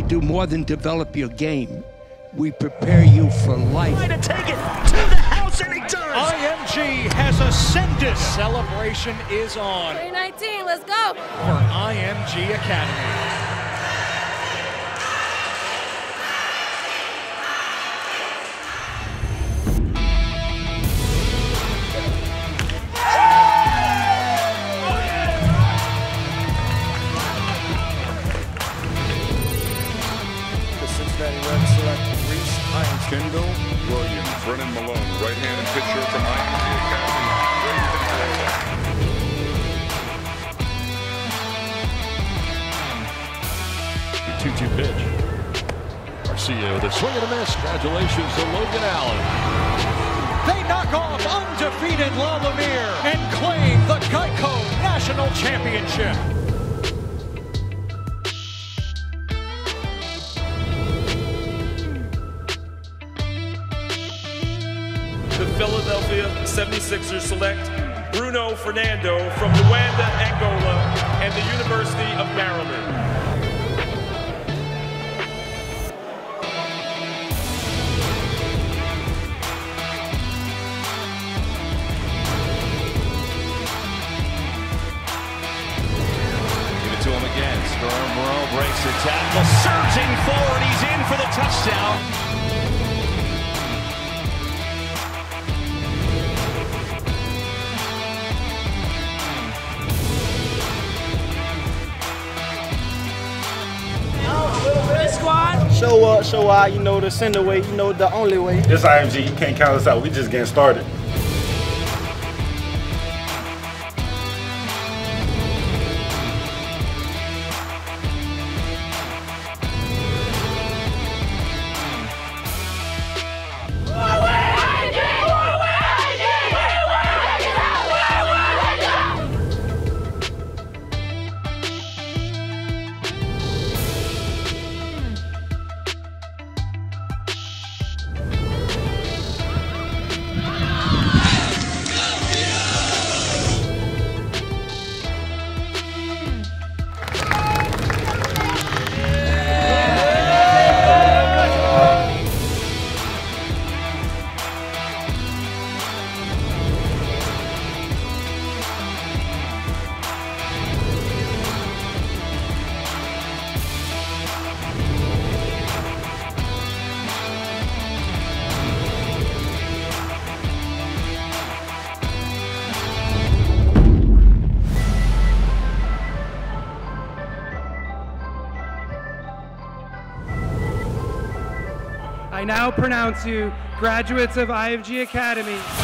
do more than develop your game. We prepare you for life. Try to take it to the house, and he does! IMG has ascended. Celebration is on. 2019, let's go! For IMG Academy. Kendall Williams, Brennan Malone, right-handed pitcher from IMG Academy. 2-2 pitch. Garcia with a swing and a miss. Congratulations to Logan Allen. They knock off undefeated La Lumiere and claim the Geico National Championship. The Philadelphia 76ers select Bruno Fernando from Luanda, Angola, and the University of Maryland. Give it to him again. Sperm breaks the tackle, surging forward. He's in for the touchdown. Show out, you know, the sender way, you know, the only way. This IMG, you can't count us out. We just getting started. I now pronounce you graduates of IMG Academy.